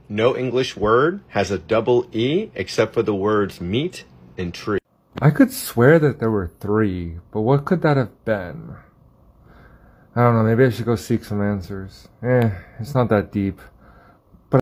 No English word has a double E except for the words meat and tree. I could swear that there were 3, but what could that have been? I don't know, maybe I should go seek some answers. It's not that deep.